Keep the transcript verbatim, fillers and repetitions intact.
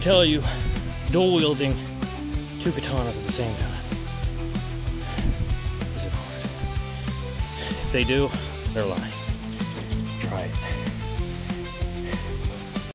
tell you, dual wielding two katanas at the same time isn't hard. If they do, they're lying. Try it.